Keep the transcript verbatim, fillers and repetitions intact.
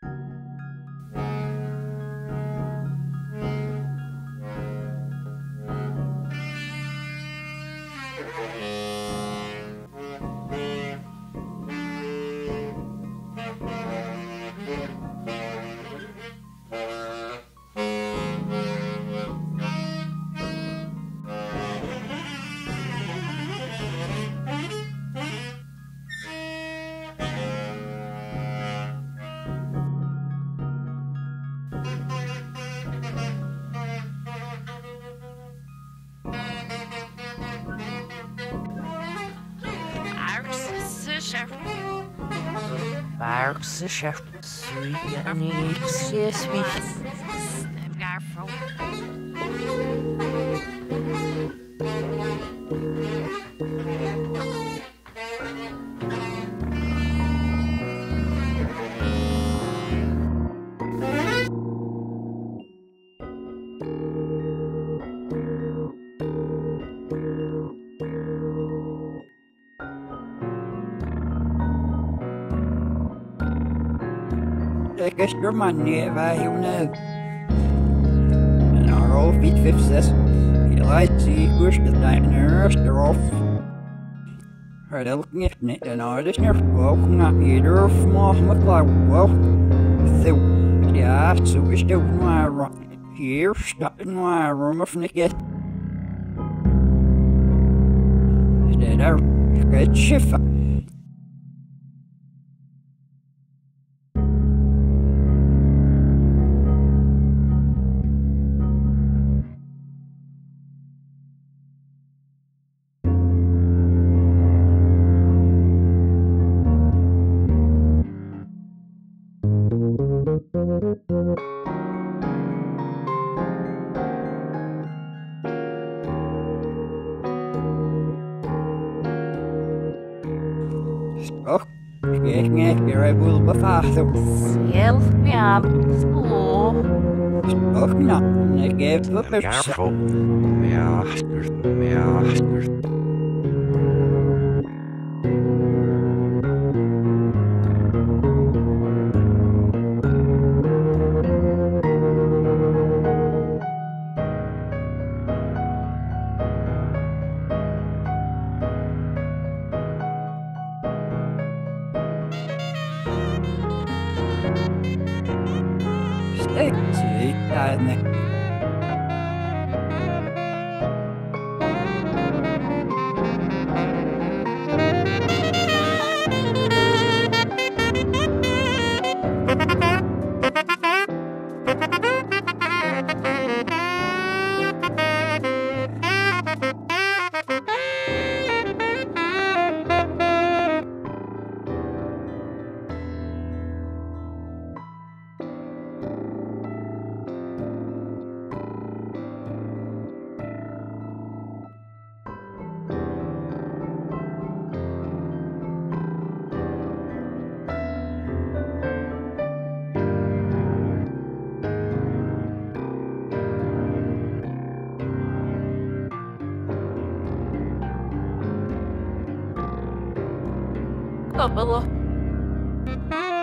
Saxophone Thief, and it's yes, we. Ik is door maar neer waar je nou. En haar hoofd niet vijfzes. Je lijkt zie koers de tijd neus erop. Het elk niet niet en haar is niet ook naar ieder of mag me klauwen. Zo, ja, zo is het ook maar. Hier staat het maar om of niet. Is dat daar? Het schiffen. Och, kijk niet, weer wil bevachten. Zelf ja, zo. Och, nou, ik heb wat met Careful. Ja, ja. Ik zie daar niet. Kom maar op.